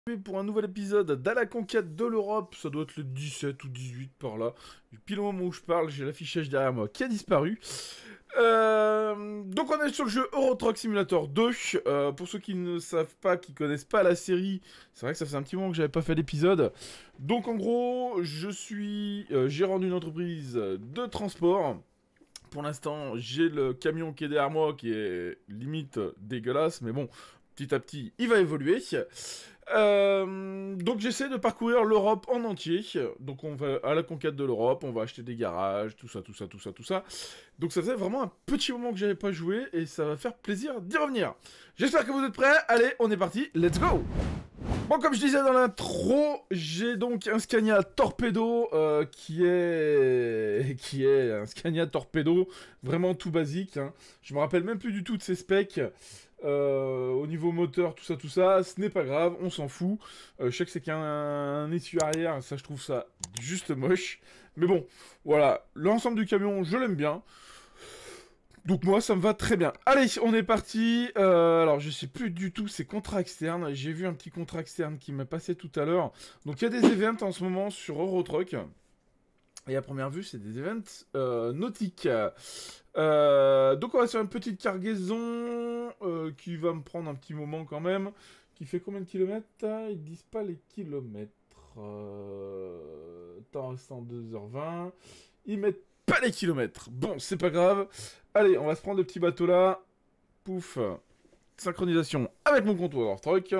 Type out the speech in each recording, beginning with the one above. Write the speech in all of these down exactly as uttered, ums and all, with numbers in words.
Pour un nouvel épisode d'À la conquête de l'Europe, ça doit être le dix-sept ou dix-huit par là. Pile au moment où je parle, j'ai l'affichage derrière moi qui a disparu. Euh, donc on est sur le jeu Euro Truck Simulator deux. Euh, pour ceux qui ne savent pas, qui connaissent pas la série, c'est vrai que ça fait un petit moment que j'avais pas fait d'épisode. Donc en gros, je suis euh, gérant d'une entreprise de transport. Pour l'instant, j'ai le camion qui est derrière moi qui est limite dégueulasse, mais bon, petit à petit, il va évoluer. Euh, donc j'essaie de parcourir l'Europe en entier. Donc on va à la conquête de l'Europe, on va acheter des garages, tout ça, tout ça, tout ça, tout ça. Donc ça faisait vraiment un petit moment que j'avais pas joué et ça va faire plaisir d'y revenir. J'espère que vous êtes prêts. Allez, on est parti, let's go! Bon, comme je disais dans l'intro, j'ai donc un Scania Torpedo euh, qui est qui est un Scania Torpedo vraiment tout basique. Hein. Je me rappelle même plus du tout de ses specs. Euh, au niveau moteur, tout ça, tout ça, ce n'est pas grave, on s'en fout. Euh, je sais que c'est qu'un essuie arrière, ça je trouve ça juste moche. Mais bon, voilà, l'ensemble du camion, je l'aime bien. Donc moi, ça me va très bien. Allez, on est parti. Euh, alors, je sais plus du tout, c'est contrat externe. J'ai vu un petit contrat externe qui m'a passé tout à l'heure. Donc il y a des events en ce moment sur Eurotruck. Et à première vue, c'est des events euh, nautiques. Euh, donc on va faire une petite cargaison euh, qui va me prendre un petit moment quand même. Qui fait combien de kilomètres? Ils disent pas les kilomètres. Euh... Temps restant deux heures vingt. Ils mettent pas les kilomètres. Bon, c'est pas grave. Allez, on va se prendre le petit bateau là. Pouf. Synchronisation avec mon contrôleur truck.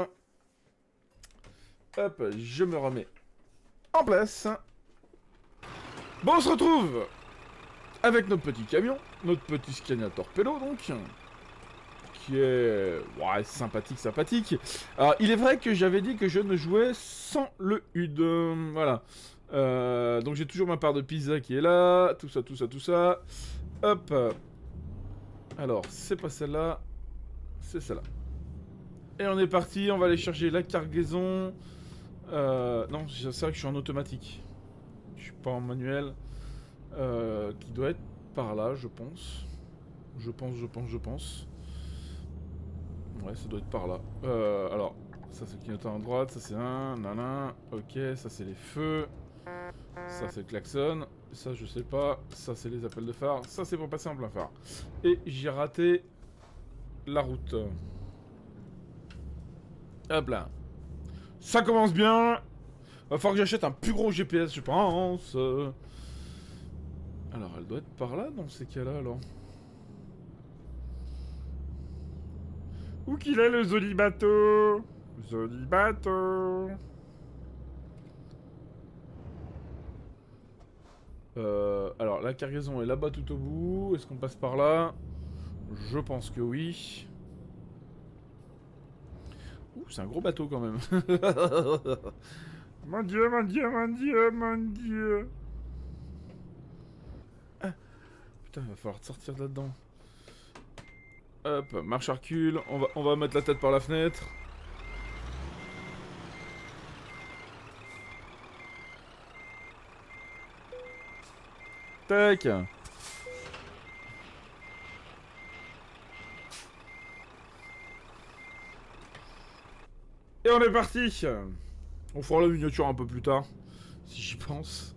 Hop, je me remets en place. Bon, on se retrouve avec notre petit camion, notre petit Scania Torpedo donc, qui est ouais, sympathique, sympathique. Alors, il est vrai que j'avais dit que je ne jouais sans le U D, voilà. Euh, donc j'ai toujours ma part de pizza qui est là, tout ça, tout ça, tout ça. Hop. Alors, c'est pas celle-là, c'est celle-là. Et on est parti, on va aller chercher la cargaison. Euh, non, c'est vrai que je suis en automatique. Je suis pas en manuel. Euh, qui doit être par là, je pense. Je pense, je pense, je pense. Ouais, ça doit être par là. Euh, alors, ça c'est le clignotant à droite, ça c'est un, nanan. Ok, ça c'est les feux. Ça c'est le klaxon. Ça je sais pas. Ça c'est les appels de phare. Ça c'est pour passer en plein phare. Et j'ai raté la route. Hop là. Ça commence bien. Va falloir que j'achète un plus gros G P S, je pense. Alors, elle doit être par là dans ces cas-là, alors. Où qu'il est le joli bateau? Joli bateau. Euh, alors, la cargaison est là-bas tout au bout. Est-ce qu'on passe par là? Je pense que oui. Ouh, c'est un gros bateau quand même. Mon dieu, mon dieu, mon dieu, mon dieu. Ah, putain, il va falloir sortir de là-dedans. Hop, marche à recul. On va, on va mettre la tête par la fenêtre. Tac. Et on est parti. On fera la miniature un peu plus tard, si j'y pense.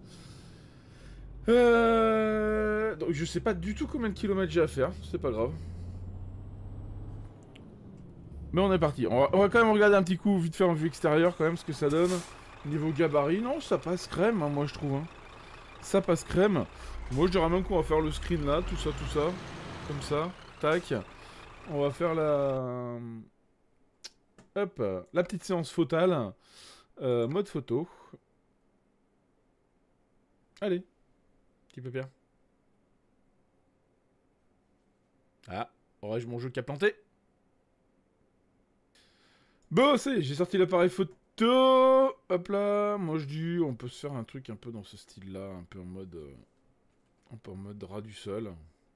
Euh... Donc je sais pas du tout combien de kilomètres j'ai à faire, c'est pas grave. Mais on est parti. On va, on va quand même regarder un petit coup vite fait en vue extérieure quand même ce que ça donne. Niveau gabarit, non, ça passe crème, hein, moi je trouve. Hein. Ça passe crème. Moi je dirais même qu'on va faire le screen là, tout ça, tout ça. Comme ça, tac. On va faire la... Hop, la petite séance photale. Euh, mode photo. Allez, petit peu bien. Ah, aurais-je mon jeu qui a planté? Bon, c'est, j'ai sorti l'appareil photo. Hop là, moi je dis, on peut se faire un truc un peu dans ce style-là, un peu en mode, euh, un peu en mode ras du sol.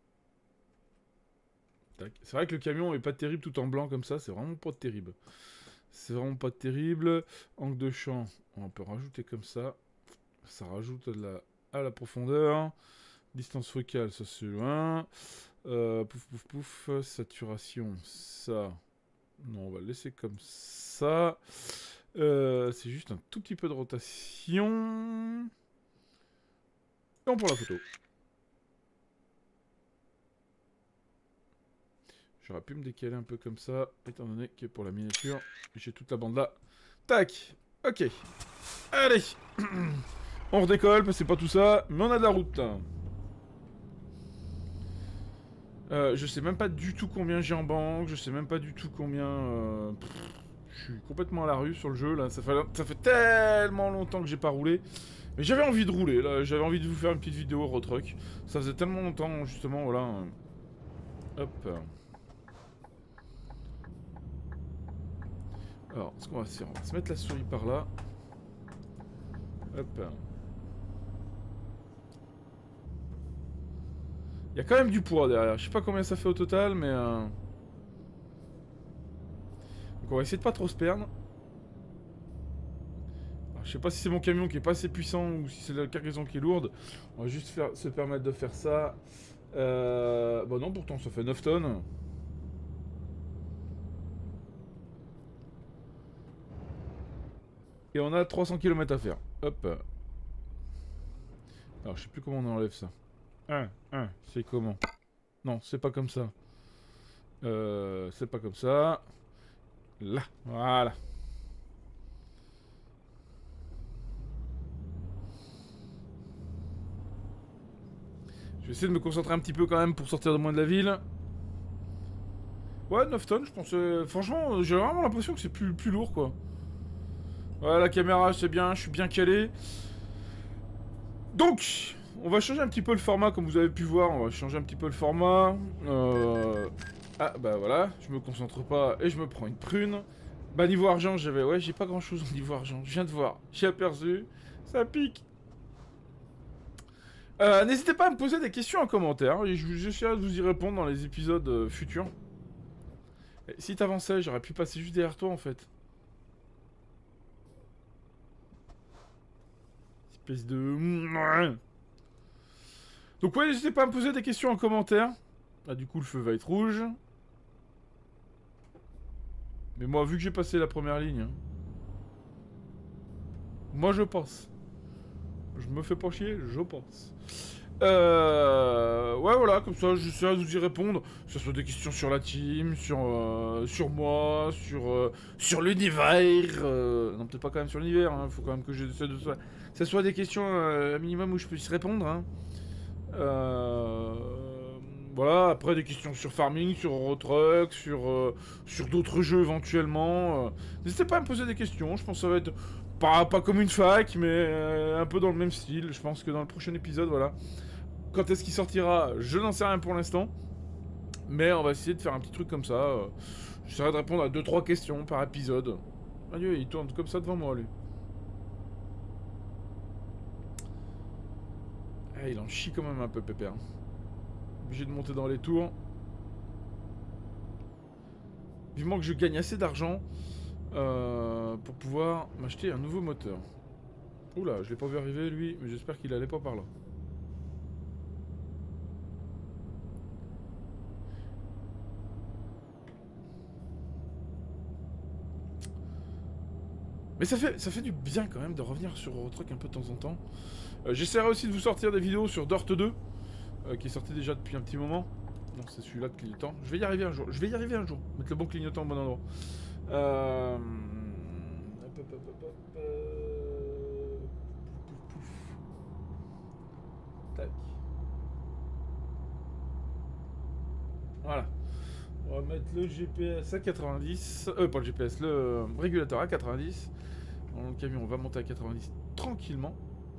C'est vrai que le camion est pas terrible tout en blanc comme ça, c'est vraiment pas terrible. C'est vraiment pas terrible. Angle de champ, on peut rajouter comme ça. Ça rajoute de la, à la profondeur. Distance focale, ça c'est loin. Euh, pouf pouf pouf. Saturation, ça. Non, on va le laisser comme ça. Euh, c'est juste un tout petit peu de rotation. Et on prend la photo. J'aurais pu me décaler un peu comme ça, étant donné que pour la miniature, j'ai toute la bande là. Tac. Ok. Allez. On redécolle, parce que c'est pas tout ça, mais on a de la route. Euh, je sais même pas du tout combien j'ai en banque, je sais même pas du tout combien... Euh... Pff, je suis complètement à la rue sur le jeu, là. Ça fait, ça fait tellement longtemps que j'ai pas roulé. Mais j'avais envie de rouler, là. J'avais envie de vous faire une petite vidéo Eurotruck. Ça faisait tellement longtemps, justement, voilà. Hop. Alors, ce qu'on va faire, on va se mettre la souris par là. Hop. Il y a quand même du poids derrière. Je sais pas combien ça fait au total, mais... Euh... Donc on va essayer de pas trop se perdre. Alors, je sais pas si c'est mon camion qui est pas assez puissant ou si c'est la cargaison qui est lourde. On va juste faire, se permettre de faire ça. Euh... Bah non, pourtant ça fait neuf tonnes. Et on a trois cents kilomètres à faire. Hop. Alors je sais plus comment on enlève ça. un, un, c'est comment? Non, c'est pas comme ça. Euh, c'est pas comme ça. Là, voilà. Je vais essayer de me concentrer un petit peu quand même pour sortir de moins de la ville. Ouais, neuf tonnes, je pense. Euh, franchement, j'ai vraiment l'impression que c'est plus, plus lourd, quoi. Ouais, la caméra, c'est bien, je suis bien calé. Donc, on va changer un petit peu le format, comme vous avez pu voir. On va changer un petit peu le format. Euh... Ah, bah voilà, je me concentre pas et je me prends une prune. Bah, niveau argent, j'avais... Ouais, j'ai pas grand-chose au niveau argent. Je viens de voir, j'ai aperçu. Ça pique. Euh, N'hésitez pas à me poser des questions en commentaire. Et j'essaierai de vous y répondre dans les épisodes euh, futurs. Et si t'avançais, j'aurais pu passer juste derrière toi, en fait. Espèce de... Donc ouais, n'hésitez pas à me poser des questions en commentaire. Ah, du coup, le feu va être rouge. Mais moi, vu que j'ai passé la première ligne... Hein, moi, je pense. Je me fais pas chier, je pense. Euh... Ouais, voilà, comme ça, j'essaierai de vous y répondre. Que ce soit des questions sur la team, sur, euh, sur moi, sur, euh, sur l'univers. Euh... Non, peut-être pas quand même sur l'univers, hein. Faut quand même que j'essaie de... Que ce soit des questions euh, un minimum où je puisse répondre, hein. Euh... Voilà, après des questions sur farming, sur Eurotruck, sur, euh, sur d'autres jeux éventuellement. Euh... N'hésitez pas à me poser des questions, je pense que ça va être pas, pas comme une fac, mais euh, un peu dans le même style. Je pense que dans le prochain épisode, voilà. Quand est-ce qu'il sortira, je n'en sais rien pour l'instant. Mais on va essayer de faire un petit truc comme ça. Euh... J'essaierai de répondre à deux trois questions par épisode. Adieu, il tourne comme ça devant moi, lui. Ah, il en chie quand même un peu, Pépère. Obligé de monter dans les tours. Vivement que je gagne assez d'argent euh, pour pouvoir m'acheter un nouveau moteur. Oula, je l'ai pas vu arriver lui, mais j'espère qu'il allait pas par là. Mais ça fait, ça fait du bien quand même de revenir sur Eurotruck un peu de temps en temps. Euh, J'essaierai aussi de vous sortir des vidéos sur Dirt deux, euh, qui est sorti déjà depuis un petit moment. Non, c'est celui-là de clignotant. Je vais y arriver un jour. Je vais y arriver un jour. Mettre le bon clignotant au bon endroit. Euh... Hop, hop, hop, hop, hop. Pouf, pouf, pouf. Tac. Voilà. On va mettre le G P S à quatre-vingt-dix. Euh, pas le G P S, le euh, régulateur à quatre-vingt-dix. Dans le camion, on va monter à quatre-vingt-dix tranquillement.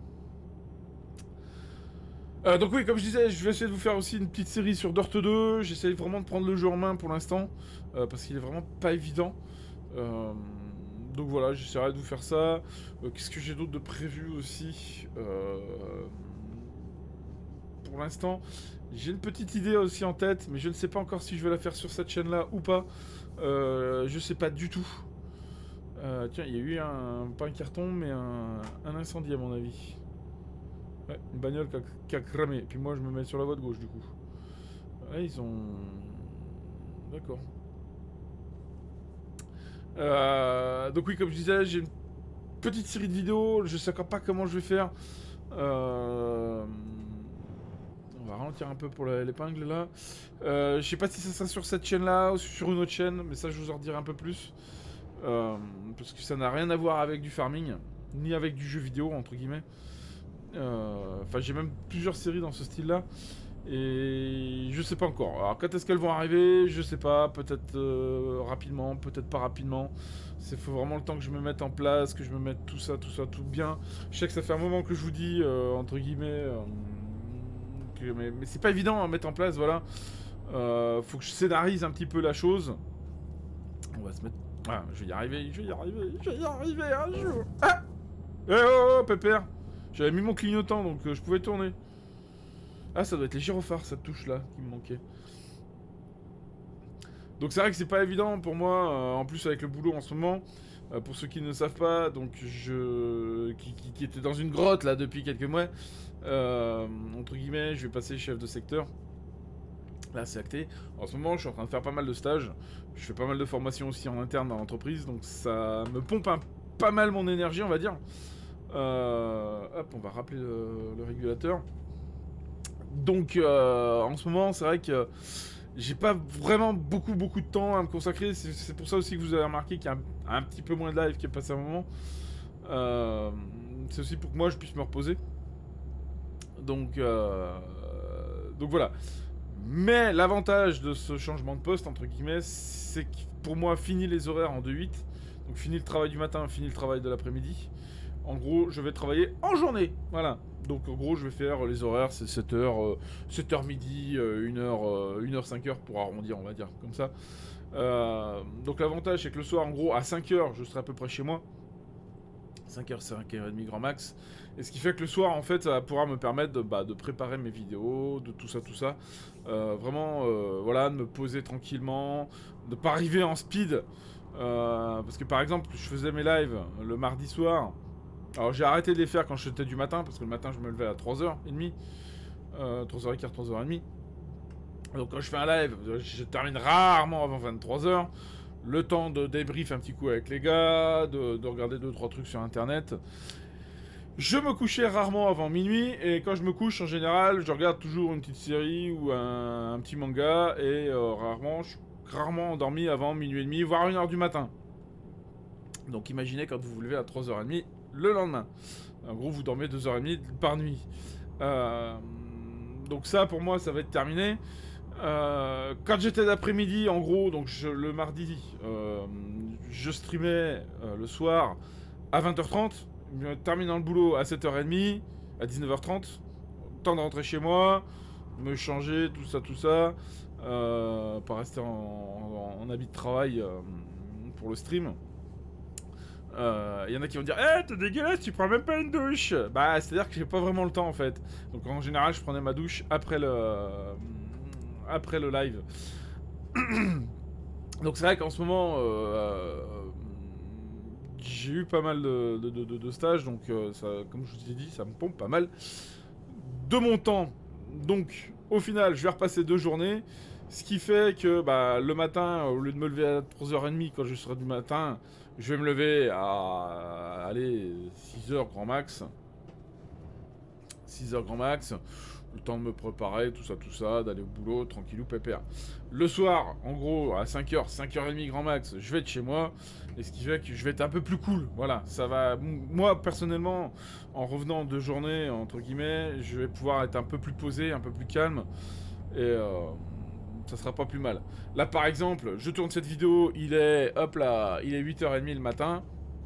Euh, donc oui, comme je disais, je vais essayer de vous faire aussi une petite série sur Dirt deux. J'essaie vraiment de prendre le jeu en main pour l'instant, euh, parce qu'il est vraiment pas évident. Euh, donc voilà, j'essaierai de vous faire ça. Euh, Qu'est-ce que j'ai d'autre de prévu aussi euh, pour l'instant, j'ai une petite idée aussi en tête, mais je ne sais pas encore si je vais la faire sur cette chaîne-là ou pas. Euh, je sais pas du tout. Euh, tiens, il y a eu un... pas un carton, mais un, un incendie à mon avis. Ouais, une bagnole qui a, qui a cramé. Puis moi, je me mets sur la voie de gauche, du coup. Ouais, ils ont... D'accord. Euh, donc oui, comme je disais, j'ai une petite série de vidéos. Je sais encore pas comment je vais faire. Euh... On va ralentir un peu pour l'épingle là. Euh, je sais pas si ça sera sur cette chaîne là ou sur une autre chaîne, mais ça je vous en redirai un peu plus. Euh, parce que ça n'a rien à voir avec du farming, ni avec du jeu vidéo entre guillemets. Euh, Enfin, j'ai même plusieurs séries dans ce style là. Et je sais pas encore. Alors quand est-ce qu'elles vont arriver, je sais pas. Peut-être euh, rapidement, peut-être pas rapidement. Il faut vraiment le temps que je me mette en place, que je me mette tout ça, tout ça, tout bien. Je sais que ça fait un moment que je vous dis, euh, entre guillemets, euh, que, mais, mais c'est pas évident à mettre en place, voilà. Euh, faut que je scénarise un petit peu la chose. On va se mettre... Ah, je vais y arriver, je vais y arriver, je vais y arriver un jour. Ah, eh oh, oh, pépère. J'avais mis mon clignotant, donc euh, je pouvais tourner. Ah, ça doit être les gyrophares, cette touche-là, qui me manquait. Donc c'est vrai que c'est pas évident pour moi, euh, en plus avec le boulot en ce moment. Euh, pour ceux qui ne savent pas, donc je... Qui, qui, qui était dans une grotte, là, depuis quelques mois. Euh, entre guillemets, je vais passer chef de secteur. Là, c'est acté. En ce moment, je suis en train de faire pas mal de stages. Je fais pas mal de formations aussi en interne dans l'entreprise. Donc ça me pompe un, pas mal mon énergie, on va dire. Euh, hop, on va rappeler le, le régulateur. Donc, euh, en ce moment, c'est vrai que j'ai pas vraiment beaucoup, beaucoup de temps à me consacrer. C'est pour ça aussi que vous avez remarqué qu'il y a un, un petit peu moins de live qui est passé à un moment. Euh, c'est aussi pour que moi, je puisse me reposer. Donc, euh, donc voilà. Mais l'avantage de ce changement de poste, entre guillemets, c'est que pour moi, fini les horaires en deux huit. Donc, fini le travail du matin, fini le travail de l'après-midi. En gros, je vais travailler en journée. Voilà. Donc, en gros, je vais faire les horaires, c'est sept heures, euh, sept heures midi, euh, une heure, euh, une heure cinq heures pour arrondir, on va dire, comme ça. Euh, donc, l'avantage, c'est que le soir, en gros, à cinq heures, je serai à peu près chez moi. cinq heures, cinq heures trente grand max. Et ce qui fait que le soir, en fait, ça va pouvoir me permettre de, bah, de préparer mes vidéos, de tout ça, tout ça. Euh, vraiment, euh, voilà, de me poser tranquillement, de pas arriver en speed. Euh, parce que par exemple, je faisais mes lives le mardi soir. Alors j'ai arrêté de les faire quand j'étais du matin, parce que le matin je me levais à trois heures trente, euh, trois heures quinze, trois heures trente. Donc quand je fais un live, je termine rarement avant vingt-trois heures. Le temps de débrief un petit coup avec les gars, de, de regarder deux trois trucs sur internet. Je me couchais rarement avant minuit, et quand je me couche en général, je regarde toujours une petite série ou un, un petit manga, et euh, rarement, je suis rarement endormi avant minuit et demi, voire une heure du matin. Donc imaginez quand vous vous levez à trois heures trente le lendemain. En gros, vous dormez deux heures trente par nuit. Euh, donc ça, pour moi, ça va être terminé. Euh, quand j'étais d'après-midi, en gros, donc je, le mardi, euh, je streamais euh, le soir à vingt heures trente, terminant le boulot à sept heures trente, à dix-neuf heures trente, temps de rentrer chez moi, me changer, tout ça, tout ça, euh, pas rester en, en, en habit de travail euh, pour le stream. Il euh, y en a qui vont dire eh, t'es dégueulasse, tu prends même pas une douche. Bah, c'est à dire que j'ai pas vraiment le temps en fait. Donc en général, je prenais ma douche après le, euh, après le live. Donc c'est vrai qu'en ce moment, euh, j'ai eu pas mal de, de, de, de stages. Donc euh, ça, comme je vous ai dit, ça me pompe pas mal de mon temps. Donc au final, je vais repasser deux journées. Ce qui fait que bah, le matin, au lieu de me lever à trois heures trente quand je serai du matin, je vais me lever à, allez, six heures grand max. six heures grand max. Le temps de me préparer, tout ça, tout ça, d'aller au boulot, tranquillou, pépère. Le soir, en gros, à cinq heures, cinq heures trente grand max, je vais être chez moi. Et ce qui fait que je vais être un peu plus cool. Voilà, ça va... Moi, personnellement, en revenant de journée, entre guillemets, je vais pouvoir être un peu plus posé, un peu plus calme. Et... Euh... ça sera pas plus mal. Là par exemple, je tourne cette vidéo, il est, hop là, il est huit heures trente le matin.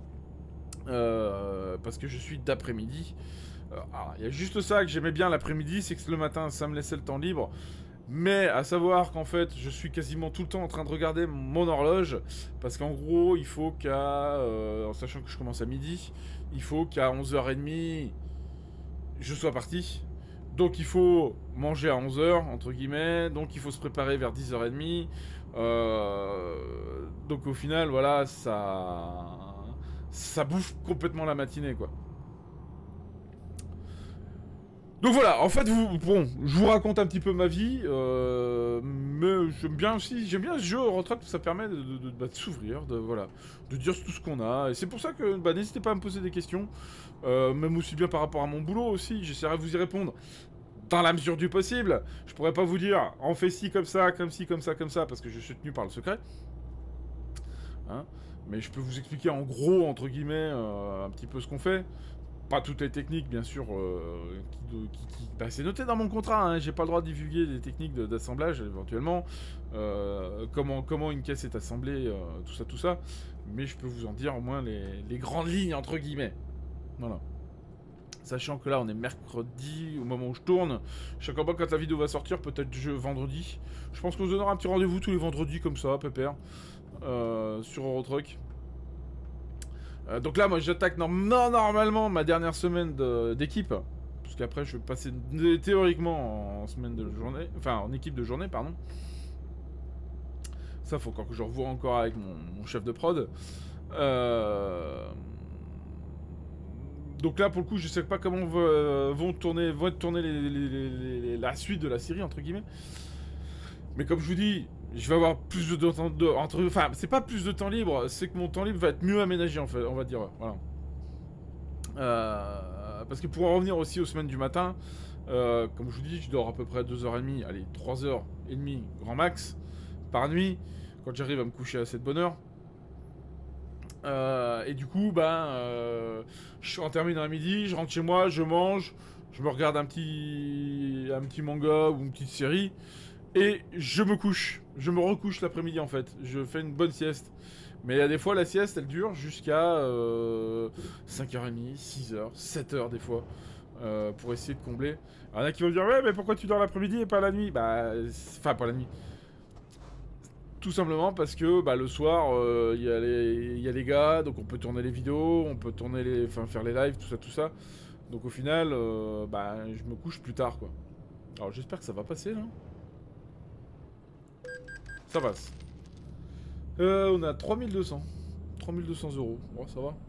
Euh, parce que je suis d'après-midi. Alors, il y a juste ça que j'aimais bien l'après-midi, c'est que le matin, ça me laissait le temps libre. Mais à savoir qu'en fait, je suis quasiment tout le temps en train de regarder mon horloge. Parce qu'en gros, il faut qu'à, euh, en sachant que je commence à midi, il faut qu'à onze heures trente, je sois parti. Donc il faut manger à onze heures, entre guillemets, donc il faut se préparer vers dix heures trente. Euh, donc au final, voilà, ça, ça bouffe complètement la matinée, quoi. Donc voilà, en fait, vous, bon, je vous raconte un petit peu ma vie, euh, mais j'aime bien aussi, j'aime bien ce jeu Euro Truck, ça permet de, de, de, bah, de s'ouvrir, de, voilà, de dire tout ce qu'on a, et c'est pour ça que, bah, n'hésitez pas à me poser des questions, euh, même aussi bien par rapport à mon boulot aussi, j'essaierai de vous y répondre dans la mesure du possible. Je pourrais pas vous dire, on fait ci comme ça, comme ci, comme ça, comme ça, parce que je suis tenu par le secret, hein, mais je peux vous expliquer en gros, entre guillemets, euh, un petit peu ce qu'on fait. Pas toutes les techniques, bien sûr, euh, qui, qui, qui... Bah, c'est noté dans mon contrat, hein, j'ai pas le droit de divulguer les techniques d'assemblage, éventuellement, euh, comment, comment une caisse est assemblée, euh, tout ça, tout ça, mais je peux vous en dire au moins les, les grandes lignes, entre guillemets. Voilà. Sachant que là, on est mercredi, au moment où je tourne, je sais pas quand la vidéo va sortir, peut-être je, vendredi. Je pense qu'on se donnera un petit rendez-vous tous les vendredis, comme ça, pépère, euh, sur Euro Truck. Euh, donc là, moi, j'attaque non, non, normalement ma dernière semaine d'équipe. Parce qu'après, je vais passer théoriquement en semaine de journée. Enfin, en équipe de journée, pardon. Ça, faut encore que je revoie encore avec mon, mon chef de prod. Euh... Donc là, pour le coup, je sais pas comment vont tourner, vont être tournées les, les, les, les, la suite de la série, entre guillemets. Mais comme je vous dis, je vais avoir plus de temps de, entre, enfin, c'est pas plus de temps libre, c'est que mon temps libre va être mieux aménagé, en fait, on va dire, voilà. Euh, parce que pour en revenir aussi aux semaines du matin, euh, comme je vous dis, je dors à peu près deux heures trente, allez, trois heures trente, grand max, par nuit, quand j'arrive à me coucher à cette bonne heure. Euh, et du coup, ben, euh, je en termine à midi, je rentre chez moi, je mange, je me regarde un petit, un petit manga ou une petite série. Et je me couche. Je me recouche l'après-midi en fait. Je fais une bonne sieste. Mais il y a des fois la sieste elle dure jusqu'à euh, cinq heures trente, six heures, sept heures des fois. Euh, pour essayer de combler. Il y en a qui vont dire ouais mais pourquoi tu dors l'après-midi et pas la nuit? Bah enfin pas la nuit. Tout simplement parce que bah, le soir il euh, y, y a les gars, donc on peut tourner les vidéos, on peut tourner les. Enfin faire les lives, tout ça, tout ça. Donc au final, euh, bah je me couche plus tard quoi. Alors j'espère que ça va passer là. Ça passe. Euh, on a trois mille deux cents. trois mille deux cents euros. Bon, ça va.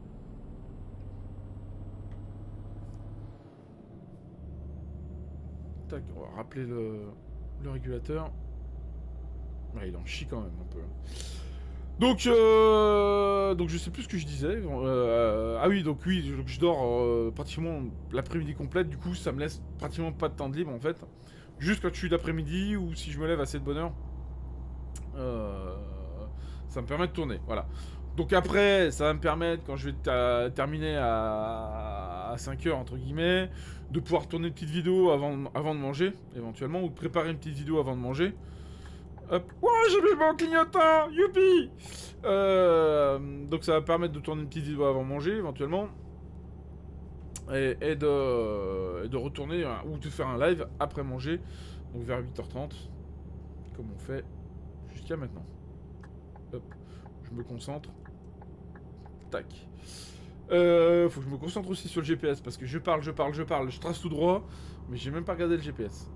Tac, on va rappeler le, le régulateur. Ouais, il en chie quand même un peu. Donc, euh, donc je sais plus ce que je disais. Euh, ah oui, donc oui, je, je dors euh, pratiquement l'après-midi complète. Du coup, ça me laisse pratiquement pas de temps de libre en fait. Juste quand je suis l'après-midi ou si je me lève assez de bonne heure. Euh, ça me permet de tourner, voilà. Donc après, ça va me permettre, quand je vais terminer à, à cinq heures, entre guillemets, de pouvoir tourner une petite vidéo avant, avant de manger, éventuellement, ou de préparer une petite vidéo avant de manger. Hop. Ouais, j'ai mis mon clignotant. Youpi. euh, Donc ça va me permettre de tourner une petite vidéo avant de manger, éventuellement. Et, et, de, et de retourner, ou de faire un live après manger, donc vers huit heures trente, comme on fait jusqu'à maintenant. Hop, je me concentre. Tac. Euh, faut que je me concentre aussi sur le G P S parce que je parle, je parle, je parle, je trace tout droit, mais j'ai même pas regardé le G P S.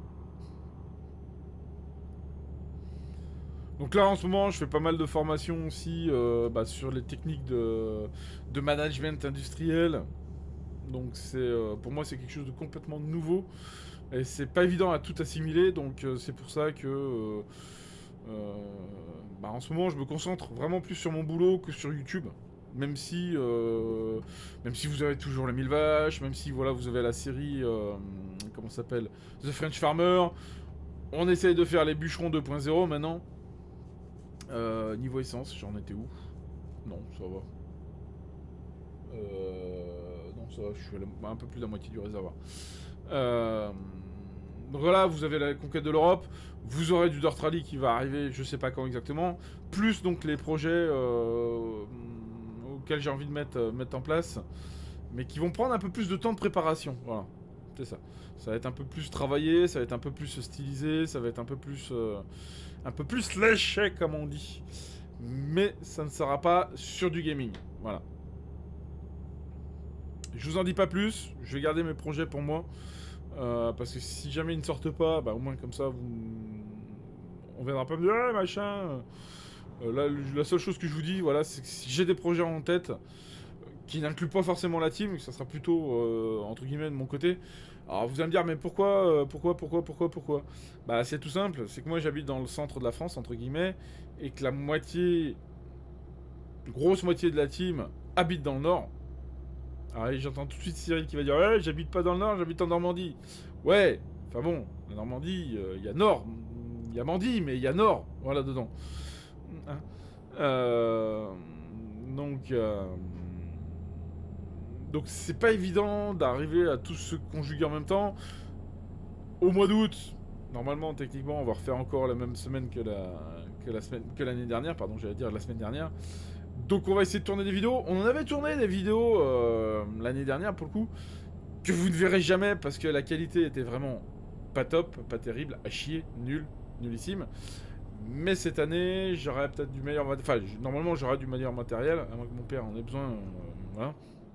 Donc là en ce moment je fais pas mal de formations aussi euh, bah, sur les techniques de, de management industriel. Donc c'est euh, pour moi c'est quelque chose de complètement nouveau et c'est pas évident à tout assimiler, donc euh, c'est pour ça que euh, euh, bah, en ce moment je me concentre vraiment plus sur mon boulot que sur YouTube. Même si, euh, même si vous avez toujours les mille vaches, même si voilà vous avez la série, euh, comment ça s'appelle, The French Farmer, on essaye de faire les bûcherons deux point zéro maintenant. Euh, niveau essence, j'en étais où? Non, ça va. Euh, non, ça va, je suis à la, un peu plus de la moitié du réservoir. Euh, donc voilà, vous avez la conquête de l'Europe, vous aurez du Dirt Rally qui va arriver, je sais pas quand exactement, plus donc les projets euh, auxquels j'ai envie de mettre, euh, mettre en place, mais qui vont prendre un peu plus de temps de préparation. Voilà, c'est ça. Ça va être un peu plus travaillé, ça va être un peu plus stylisé, ça va être un peu plus, euh, un peu plus léché comme on dit. Mais ça ne sera pas sur du gaming. Voilà. Je vous en dis pas plus, je vais garder mes projets pour moi. Euh, parce que si jamais ils ne sortent pas, bah au moins comme ça, vous... on viendra pas me dire ah, machin. Euh, là, la seule chose que je vous dis, voilà, c'est que si j'ai des projets en tête, qui n'inclut pas forcément la team, ça sera plutôt, euh, entre guillemets, de mon côté. Alors vous allez me dire, mais pourquoi, euh, pourquoi, pourquoi, pourquoi, pourquoi? Bah c'est tout simple, c'est que moi j'habite dans le centre de la France, entre guillemets, et que la moitié, grosse moitié de la team habite dans le nord. Alors j'entends tout de suite Cyril qui va dire, ouais, j'habite pas dans le nord, j'habite en Normandie. Ouais, enfin bon, la Normandie, il euh, y a nord, il y a Mandy, mais il y a nord, voilà, dedans. Hein euh, donc... Euh, Donc c'est pas évident d'arriver à tous se conjuguer en même temps. Au mois d'août, normalement, techniquement, on va refaire encore la même semaine que la que la semaine que l'année dernière, pardon, j'allais dire la semaine dernière. Donc on va essayer de tourner des vidéos. On en avait tourné des vidéos euh, l'année dernière pour le coup que vous ne verrez jamais parce que la qualité était vraiment pas top, pas terrible, à chier, nul, nullissime. Mais cette année, j'aurai peut-être du meilleur, enfin normalement j'aurai du meilleur matériel, à moins que mon père en ait besoin, euh, voilà.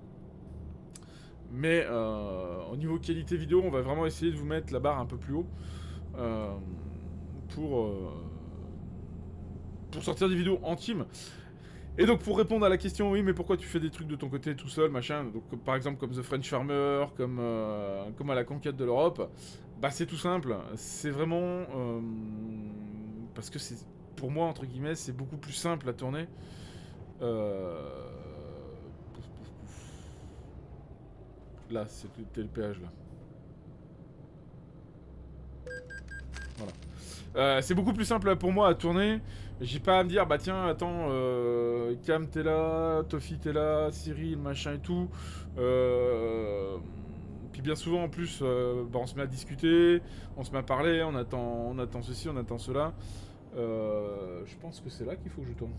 Mais euh, au niveau qualité vidéo, on va vraiment essayer de vous mettre la barre un peu plus haut euh, pour, euh, pour sortir des vidéos en team. Et donc pour répondre à la question, oui, mais pourquoi tu fais des trucs de ton côté tout seul, machin, donc par exemple comme The French Farmer, comme, euh, comme à la conquête de l'Europe, bah c'est tout simple, c'est vraiment euh, parce que c'est pour moi entre guillemets c'est beaucoup plus simple à tourner. Euh, Là, c'était le péage, là. Voilà. Euh, c'est beaucoup plus simple pour moi à tourner. J'ai pas à me dire, bah tiens, attends, euh, Cam, t'es là, Tofi, t'es là, Cyril, machin et tout. Euh... Puis bien souvent, en plus, euh, bah, on se met à discuter, on se met à parler, on attend, on attend ceci, on attend cela. Euh... Je pense que c'est là qu'il faut que je tourne.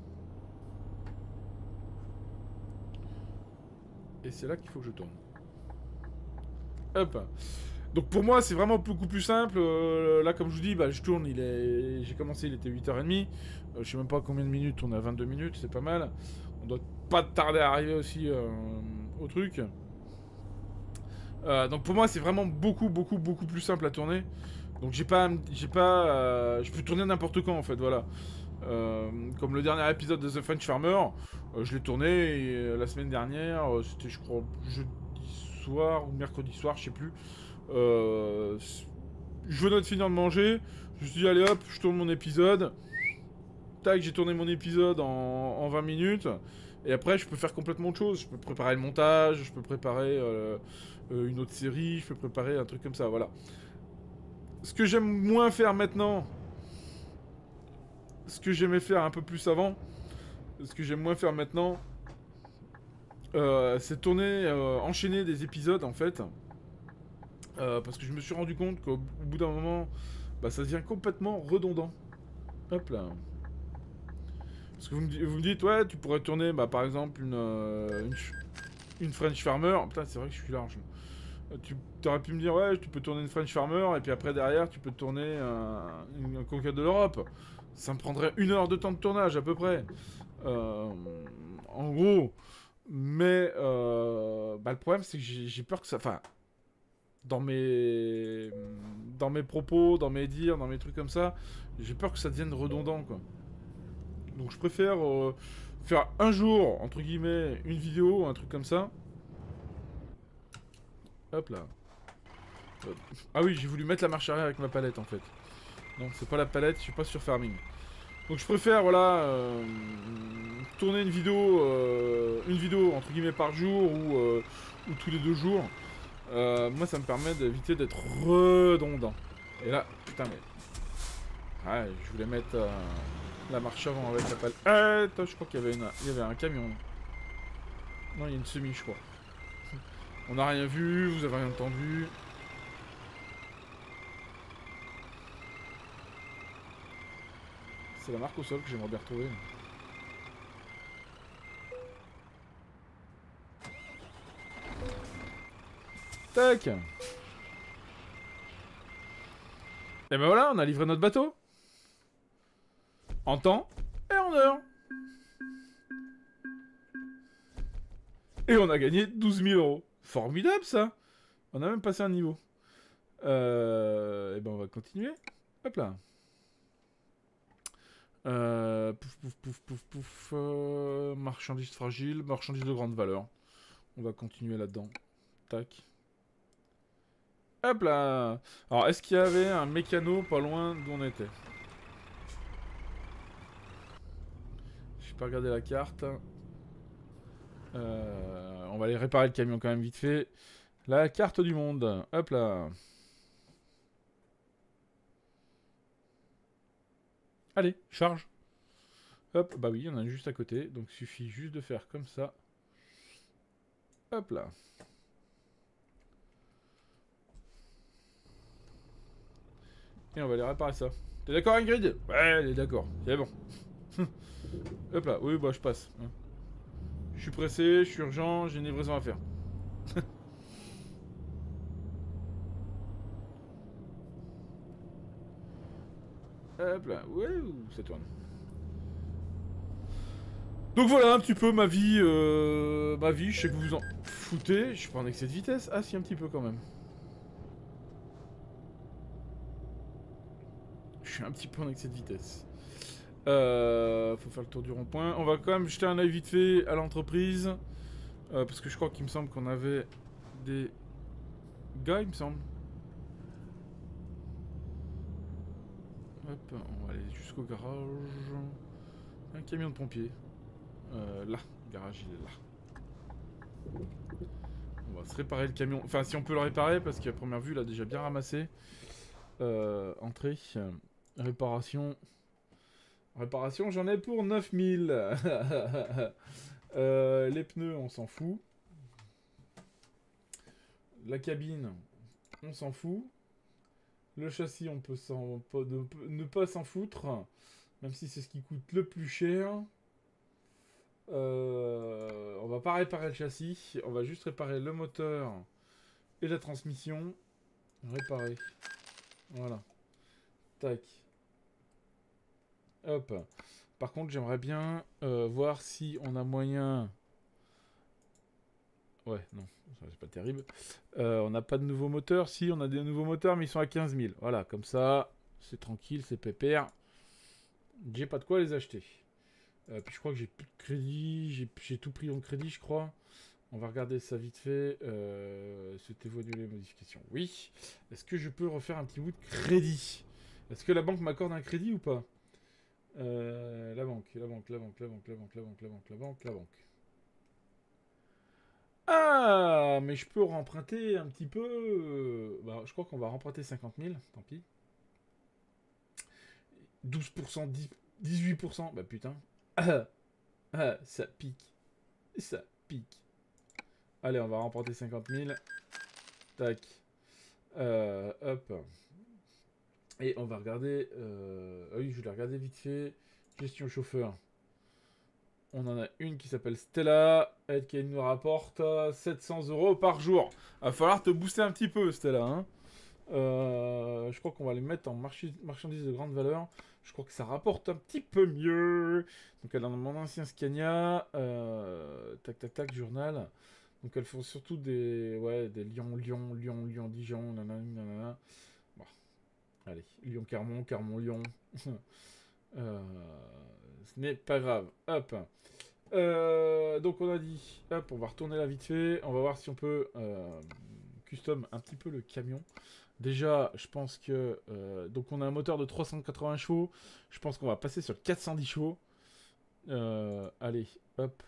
Et c'est là qu'il faut que je tourne. Hop. Donc pour moi c'est vraiment beaucoup plus simple. Euh, là comme je vous dis, bah, je tourne, il est... j'ai commencé, il était huit heures trente. Euh, je sais même pas combien de minutes, on a vingt-deux minutes, c'est pas mal. On doit pas tarder à arriver aussi euh, au truc. Euh, donc pour moi c'est vraiment beaucoup beaucoup beaucoup plus simple à tourner. Donc j'ai pas... j'ai pas euh, je peux tourner n'importe quand en fait, voilà. Euh, comme le dernier épisode de The French Farmer, euh, je l'ai tourné et, euh, la semaine dernière, euh, c'était je crois jeudi soir ou mercredi soir, je sais plus. Euh, je venais de finir de manger, je me suis dit allez hop, je tourne mon épisode. Tac, j'ai tourné mon épisode en, en vingt minutes. Et après, je peux faire complètement autre chose. Je peux préparer le montage, je peux préparer euh, euh, une autre série, je peux préparer un truc comme ça, voilà. Ce que j'aime moins faire maintenant, ce que j'aimais faire un peu plus avant, ce que j'aime moins faire maintenant, euh, c'est tourner, euh, enchaîner des épisodes en fait. Euh, parce que je me suis rendu compte qu'au bout d'un moment, bah, ça devient complètement redondant. Hop là. Parce que vous me, vous me dites, ouais, tu pourrais tourner, bah, par exemple, une, euh, une, une French Farmer. Putain, c'est vrai que je suis large. Tu aurais pu me dire, ouais, tu peux tourner une French Farmer, et puis après, derrière, tu peux tourner euh, une conquête de l'Europe. Ça me prendrait une heure de temps de tournage, à peu près. Euh, en gros. Mais, euh, bah, le problème, c'est que j'ai peur que ça... Enfin... Dans mes... dans mes propos, dans mes dires, dans mes trucs comme ça, j'ai peur que ça devienne redondant, quoi. Donc je préfère euh, faire un jour, entre guillemets, une vidéo, un truc comme ça. Hop là. Hop. Ah oui, j'ai voulu mettre la marche arrière avec ma palette, en fait. Non, c'est pas la palette, je suis pas sur Farming. Donc je préfère, voilà, euh, tourner une vidéo, euh, une vidéo, entre guillemets, par jour, ou, euh, ou tous les deux jours. Euh, moi, ça me permet d'éviter d'être redondant. Et là, putain, mais... Ouais, je voulais mettre euh, la marche avant avec la palette. Je crois qu'il y avait une... il y avait un camion. Non, il y a une semi, je crois. On n'a rien vu, vous avez rien entendu. C'est la marque au sol que j'aimerais bien retrouver. Tac. Et ben voilà, on a livré notre bateau. En temps et en heure. Et on a gagné douze mille euros. Formidable ça. On a même passé un niveau. Euh, et ben on va continuer. Hop là. Euh, pouf, pouf, pouf, pouf, pouf. Euh, marchandises fragiles, marchandises de grande valeur. On va continuer là-dedans. Tac. Hop là. Alors, est-ce qu'il y avait un mécano pas loin d'où on était? J'ai pas regardé la carte. Euh, on va aller réparer le camion quand même vite fait. La carte du monde. Hop là. Allez, charge. Hop, bah oui, il y en a juste à côté. Donc il suffit juste de faire comme ça. Hop là. Et on va aller réparer ça. T'es d'accord, Ingrid? Ouais, elle est d'accord. C'est bon. Hop là. Oui, bah je passe. Je suis pressé, je suis urgent, j'ai une livraison à faire. Hop là. Ouais, ça tourne. Donc voilà un petit peu ma vie. Euh, ma vie, je sais que vous vous en foutez. Je suis pas en excès de vitesse. Ah si, un petit peu quand même. Je suis un petit peu en excès de vitesse. Euh, faut faire le tour du rond-point. On va quand même jeter un œil vite fait à l'entreprise. Euh, parce que je crois qu'il me semble qu'on avait des gars, il me semble. Hop, on va aller jusqu'au garage. Un camion de pompiers. Euh, là, le garage il est là. On va se réparer le camion. Enfin, si on peut le réparer, parce qu'à première vue, il a déjà bien ramassé. Euh, entrée. Réparation. Réparation, j'en ai pour neuf mille. euh, les pneus, on s'en fout. La cabine, on s'en fout. Le châssis, on peut s'en, pas, de, ne pas s'en foutre. Même si c'est ce qui coûte le plus cher. Euh, on va pas réparer le châssis. On va juste réparer le moteur et la transmission. Réparer. Voilà. Tac. Hop. Par contre, j'aimerais bien euh, voir si on a moyen... Ouais, non, c'est pas terrible. Euh, on n'a pas de nouveaux moteurs. Si, on a des nouveaux moteurs, mais ils sont à quinze mille. Voilà, comme ça, c'est tranquille, c'est pépère. J'ai pas de quoi les acheter. Euh, puis je crois que j'ai plus de crédit. J'ai tout pris en crédit, je crois. On va regarder ça vite fait. Euh, Souhaitez évoluer les modifications? Oui. Est-ce que je peux refaire un petit bout de crédit? Est-ce que la banque m'accorde un crédit ou pas? euh, La banque, la banque, la banque, la banque, la banque, la banque, la banque, la banque, la banque. Ah, mais je peux remprunter un petit peu. Bah, je crois qu'on va remprunter cinquante mille, tant pis. douze pour cent, dix-huit pour cent, bah putain. Ah, ah, ça pique. Ça pique. Allez, on va remporter cinquante mille. Tac. Euh, hop. Et on va regarder... Euh... Ah oui, je vais regarder vite fait. Gestion chauffeur. On en a une qui s'appelle Stella. Elle qui nous rapporte sept cents euros par jour. Va falloir te booster un petit peu, Stella. Hein. Euh, je crois qu'on va les mettre en marchi marchandises de grande valeur. Je crois que ça rapporte un petit peu mieux. Donc elle a mon ancien Scania. Euh, tac, tac, tac, journal. Donc elles font surtout des... Ouais, des Lyon, Lyon, Lyon, Lyon, Dijon, nanana, nanana. Bon. Allez, Lyon, Carmont, Carmont, Lyon. euh, ce n'est pas grave. Hop. Euh, donc on a dit, hop, on va retourner là vite fait. On va voir si on peut euh, custom un petit peu le camion. Déjà, je pense que... Euh, donc on a un moteur de trois cent quatre-vingts chevaux. Je pense qu'on va passer sur quatre cent dix chevaux. Euh, allez, hop.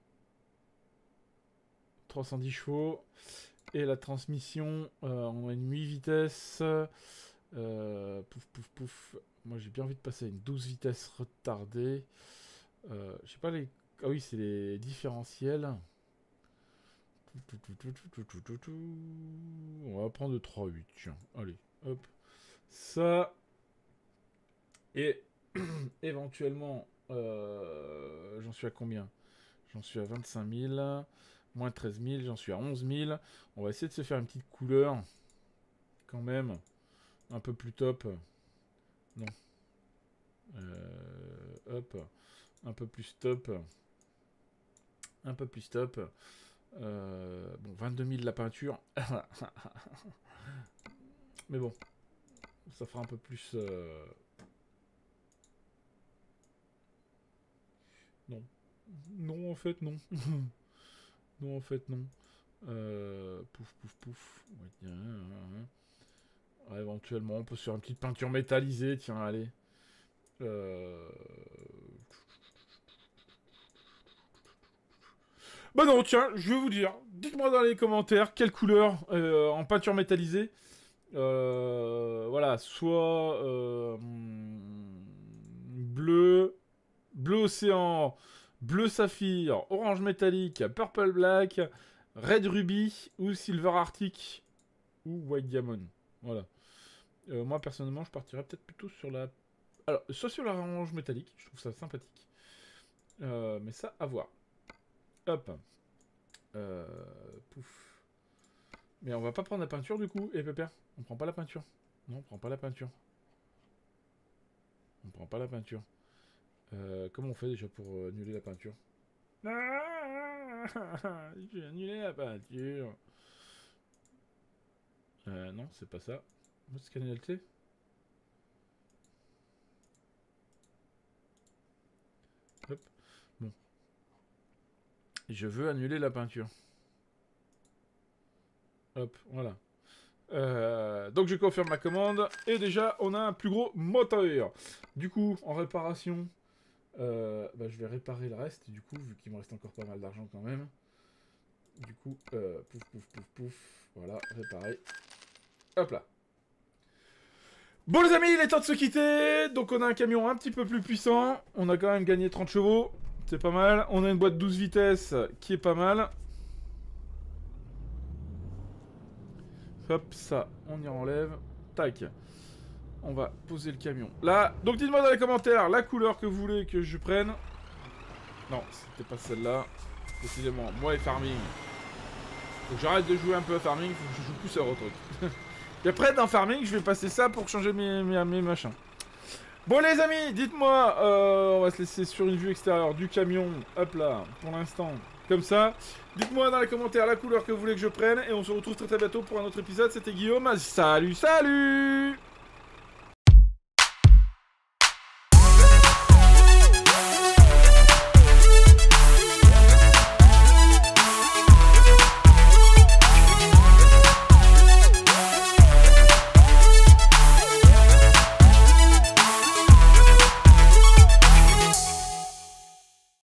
trois cent dix chevaux. Et la transmission, euh, on a une huit vitesses. Euh, pouf, pouf, pouf. Moi j'ai bien envie de passer à une douze vitesses retardée. Euh, je sais pas les... Ah oui, c'est les différentiels. On va prendre de trois virgule huit. Tiens, allez, hop. Ça. Et éventuellement, euh, j'en suis à combien? J'en suis à vingt-cinq mille. Moins treize mille, j'en suis à onze mille. On va essayer de se faire une petite couleur. Quand même. Un peu plus top. Non. Euh, hop. Un peu plus top. Un peu plus top. Euh, bon, vingt-deux mille la peinture. Mais bon. Ça fera un peu plus... Euh... Non, en fait, non. Non, en fait, non. Euh, pouf, pouf, pouf. Ouais, ouais, éventuellement, on peut se faire une petite peinture métallisée. Tiens, allez. Euh... Bah non, tiens, je vais vous dire. Dites-moi dans les commentaires quelle couleur euh, en peinture métallisée. Euh, voilà, soit euh, bleu, bleu océan, bleu saphir, orange métallique, purple black, red ruby ou silver arctic ou white diamond. Voilà. Euh, moi personnellement, je partirais peut-être plutôt sur la, alors soit sur la orange métallique, je trouve ça sympathique. Euh, mais ça, à voir. Hop. Euh, pouf. Mais on va pas prendre la peinture du coup, et Pépère. On prend pas la peinture. Non, on prend pas la peinture. On prend pas la peinture. Euh, comment on fait déjà pour euh, annuler la peinture? J'ai annulé la peinture. Euh, non, c'est pas ça. On va scanner L T. Hop. Bon. Je veux annuler la peinture. Hop, voilà. Euh, donc je confirme ma commande. Et déjà, on a un plus gros moteur. Du coup, en réparation, euh, bah, je vais réparer le reste. Du coup, vu qu'il me reste encore pas mal d'argent quand même. Du coup, euh, pouf, pouf, pouf, pouf. Voilà, réparer. Hop là. Bon les amis, il est temps de se quitter. Donc on a un camion un petit peu plus puissant. On a quand même gagné trente chevaux. C'est pas mal. On a une boîte douze vitesses qui est pas mal. Hop, ça, on y enlève. Tac. On va poser le camion là. Donc dites-moi dans les commentaires la couleur que vous voulez que je prenne. Non, c'était pas celle-là. Décidément, moi et farming. Faut que j'arrête de jouer un peu à farming, faut que je joue plus à Euro Truck. Et après dans farming, je vais passer ça pour changer mes, mes, mes machins. Bon les amis, dites-moi, euh, on va se laisser sur une vue extérieure du camion. Hop là, pour l'instant, comme ça. Dites-moi dans les commentaires la couleur que vous voulez que je prenne. Et on se retrouve très très bientôt pour un autre épisode. C'était Guillaume. Salut, salut!